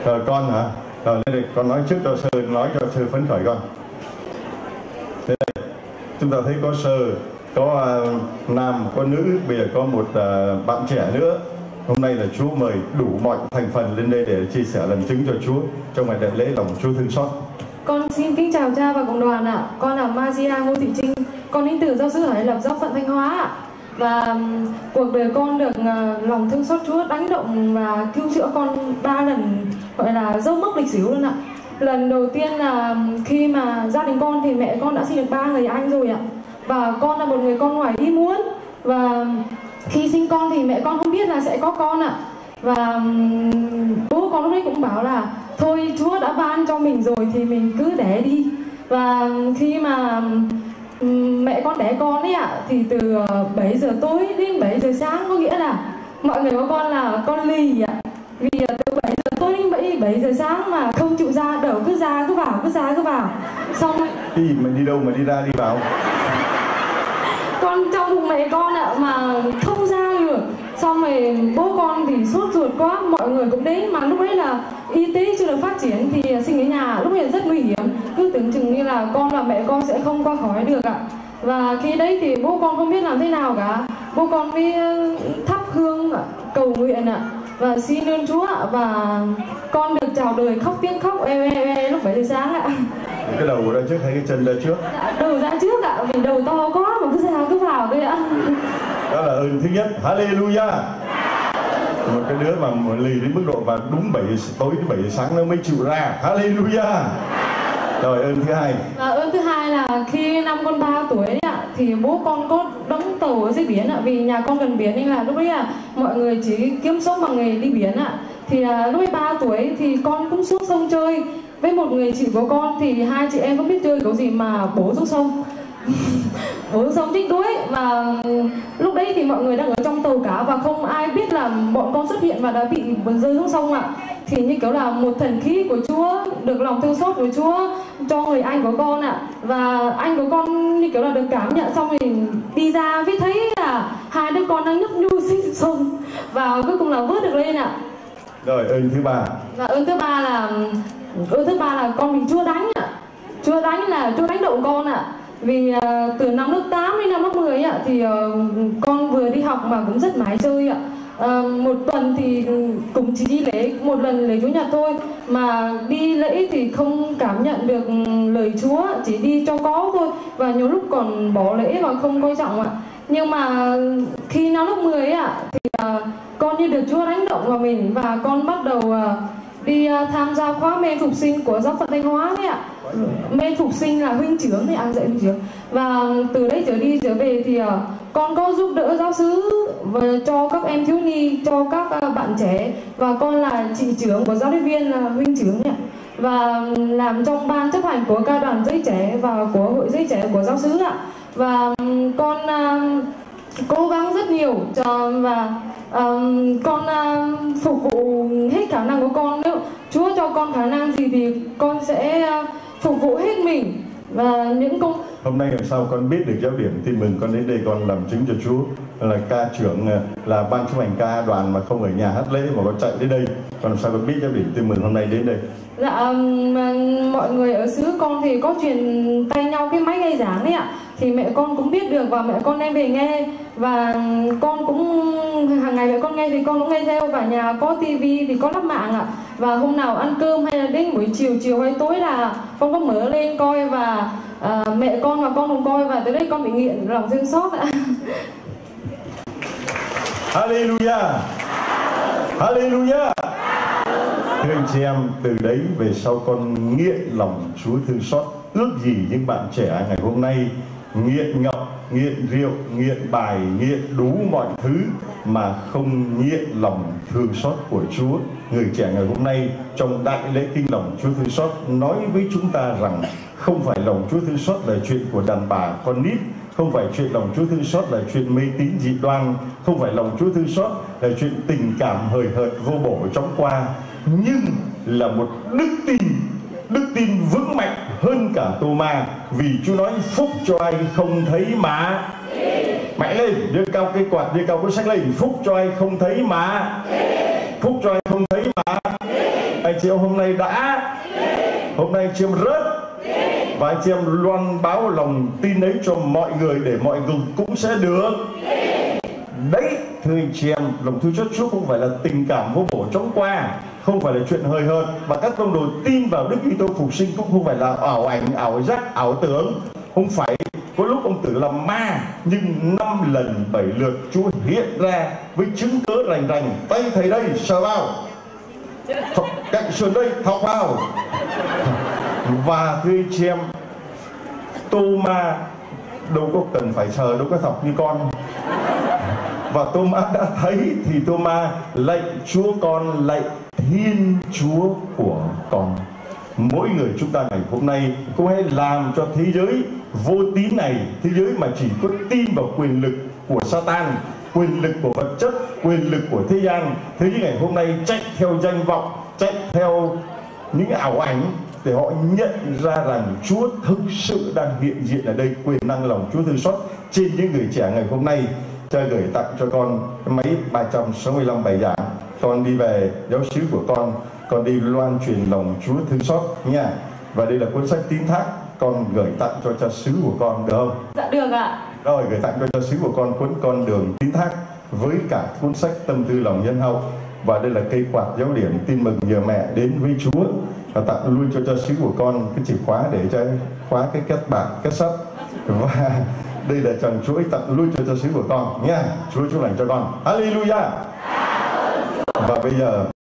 Rồi con hả? Rồi đây con nói trước cho Sơ, nói cho Sơ phấn khởi con. Đây, chúng ta thấy có Sơ, có nam, có nữ, bây giờ có một bạn trẻ nữa. Hôm nay là Chúa mời đủ mọi thành phần lên đây để chia sẻ lần chứng cho Chúa trong ngày đại lễ lòng Chúa thương xót. Con xin kính chào cha và cộng đoàn ạ. Con là Maria Ngô Thị Trinh, con đến từ giáo xứ Hải Lập, giáo phận Thanh Hóa ạ. Và cuộc đời con được lòng thương xót Chúa đánh động và cứu chữa con 3 lần, gọi là dấu mốc lịch sử luôn ạ. Lần đầu tiên là khi mà gia đình con thì mẹ con đã sinh được 3 người anh rồi ạ. Và con là một người con ngoài ý muốn. Và khi sinh con thì mẹ con không biết là sẽ có con ạ. Và bố con lúc đấy cũng bảo là thôi Chúa đã ban cho mình rồi thì mình cứ đẻ đi. Và khi mà mẹ con đẻ con ấy ạ, thì từ 7 giờ tối đến 7 giờ sáng, có nghĩa là mọi người có con là con lì ạ. Vì từ 7 giờ tối đến 7 giờ sáng mà không chịu ra, đầu cứ ra cứ vào, cứ ra cứ vào. Xong Đi mà đi đâu mà đi ra đi vào? Con trong bụng mẹ con ạ, mà không ra được. Xong rồi bố con thì sốt ruột quá, mọi người cũng đến, mà lúc đấy là y tế chưa được phát triển thì sinh ở nhà, lúc đấy rất nguy hiểm, cứ tưởng chừng như là con và mẹ con sẽ không qua khỏi được ạ. Và khi đấy thì bố con không biết làm thế nào cả, bố con mới thắp hương cầu nguyện ạ và xin ơn Chúa ạ, và con được chào đời khóc tiếng khóc lúc 7 giờ sáng ạ. Cái đầu ra trước hay cái chân ra trước? Đầu ra trước ạ, vì đầu to quá mà cứ ra cứ vào thôi ạ. Đó là ơn thứ nhất. Hallelujah. Một cái đứa mà lì đến mức độ và đúng 7 tối đến 7 giờ sáng nó mới chịu ra. Hallelujah. Rồi ơn thứ hai. Và ơn thứ hai là khi năm con 3 tuổi ấy ạ, thì bố con có đóng tàu ở dưới biển ạ, vì nhà con gần biển nên là lúc đấy là mọi người chỉ kiếm sống bằng nghề đi biển ạ. Thì lúc ấy 3 tuổi thì con cũng xuống sông chơi với một người chị của con, thì hai chị em không biết chơi kiểu gì mà bổ xuống sông. Bố sống chết đuối. Và lúc đấy thì mọi người đang ở trong tàu cả và không ai biết là bọn con xuất hiện và đã bị rơi xuống sông ạ. Thì như kiểu là một thần khí của Chúa, được lòng thương xót của Chúa cho người anh của con ạ. Và anh của con như kiểu là được cảm nhận, xong thì đi ra mới thấy là hai đứa con đang nhấp nhu xuống sông và cuối cùng là vớt được lên ạ. Rồi ơn thứ ba. Và ơn thứ ba là con bị Chúa đánh ạ. Chúa đánh là Chúa đánh động con ạ. Vì từ năm lớp 8 đến năm lớp 10 ạ, thì con vừa đi học mà cũng rất mải chơi ạ. Một tuần thì cũng chỉ đi lễ một lần lễ Chủ nhật thôi, mà đi lễ thì không cảm nhận được lời Chúa, chỉ đi cho có thôi, và nhiều lúc còn bỏ lễ và không coi trọng ạ. Nhưng mà khi năm lớp 10 ạ, thì con như được Chúa đánh động vào mình và con bắt đầu đi tham gia khóa mê phục sinh của giáo phận Thanh Hóa đấy ạ. Mê phục sinh là huynh trưởng thì dạy huynh trưởng. Và từ đấy trở về thì con có giúp đỡ giáo xứ và cho các em thiếu nhi, cho các bạn trẻ, và con là chị trưởng của giáo lý viên, là huynh trưởng ạ. Và làm trong ban chấp hành của ca đoàn giới trẻ và của hội giới trẻ của giáo xứ ạ. Và con cố gắng rất nhiều và con phục vụ hết khả năng của con. Nếu Chúa cho con khả năng gì thì con sẽ phục vụ hết mình. Và những công hôm nay làm sao con biết được giáo điểm, tin mừng con đến đây con làm chứng cho Chúa, là ca trưởng, là ban chấp hành ca đoàn mà không ở nhà hát lễ mà con chạy đến đây, con làm sao con biết giáo điểm tin mừng hôm nay đến đây? Dạ, mọi người ở xứ con thì có truyền tay nhau cái máy nghe giảng đấy ạ, thì mẹ con cũng biết được và mẹ con đem về nghe, và con cũng hàng ngày mẹ con nghe thì con cũng nghe theo, và nhà có tivi thì có lắp mạng ạ. Và hôm nào ăn cơm hay là đến buổi chiều hay tối là con có mở lên coi, và mẹ con và con cùng coi, và tới đây con bị nghiện lòng thương xót ạ. Hallelujah. Hallelujah. Thưa anh chị em, từ đấy về sau con nghiện lòng Chúa thương xót. Ước gì những bạn trẻ ngày hôm nay nghiện ngập, nghiện rượu, nghiện bài, nghiện đủ mọi thứ mà không nghiện lòng thương xót của Chúa. Người trẻ ngày hôm nay trong đại lễ kinh lòng Chúa thương xót nói với chúng ta rằng không phải lòng Chúa thương xót là chuyện của đàn bà con nít, không phải chuyện lòng Chúa thương xót là chuyện mê tín dị đoan, không phải lòng Chúa thương xót là chuyện tình cảm hời hợt vô bổ chóng qua, nhưng là một đức tin vững mạnh hơn cả Tô-ma. Vì Chúa nói phúc cho ai không thấy mà mạnh lên, đưa cao cây quạt, đưa cao cuốn sách lên, phúc cho ai không thấy mà phúc cho ai không thấy mà. Anh chị chị em hôm nay đã, hôm nay chị em rớt, và anh chị em loan báo lòng tin ấy cho mọi người để mọi người cũng sẽ được. Đấy, thưa anh chị em, lòng thương xót Chúa không phải là tình cảm vô bổ chóng qua, không phải là chuyện hời hợt, và các tông đồ tin vào Đức Kitô phục sinh cũng không phải là ảo ảnh, ảo giác, ảo tưởng. Không phải có lúc ông tưởng là ma, nhưng 5 lần 7 lượt Chúa hiện ra với chứng cớ rành rành. Tay thầy đây, sờ vào, cạnh sườn đây, thọc vào. Và thưa anh chị em, Tô-ma đâu có cần phải sờ, đâu có thọc như con. Và Tô-ma đã thấy thì Tô-ma lạy Chúa con, lạy Thiên Chúa của con. Mỗi người chúng ta ngày hôm nay cũng hãy làm cho thế giới vô tín này, thế giới mà chỉ có tin vào quyền lực của Satan, quyền lực của vật chất, quyền lực của thế gian, thế giới ngày hôm nay chạy theo danh vọng, chạy theo những ảo ảnh, để họ nhận ra rằng Chúa thực sự đang hiện diện ở đây. Quyền năng lòng Chúa thương xót trên những người trẻ ngày hôm nay. Cha gửi tặng cho con máy 365 bài giảng, con đi về giáo xứ của con đi loan truyền lòng Chúa thương xót nha. Và đây là cuốn sách Tín Thác, con gửi tặng cho cha xứ của con được không? Dạ được ạ. Rồi, gửi tặng cho cha xứ của con cuốn Con Đường Tín Thác với cả cuốn sách Tâm Tư Lòng Nhân Hậu. Và đây là cây quạt giáo điểm tin mừng nhờ mẹ đến với Chúa. Và tặng luôn cho cha xứ của con cái chìa khóa để cho khóa cái két bạc, két sắt. Và đây là chàng chuỗi tặng luôn cho cha xứ của con nha. Chúa chúc lành cho con. Hallelujah. Và bây giờ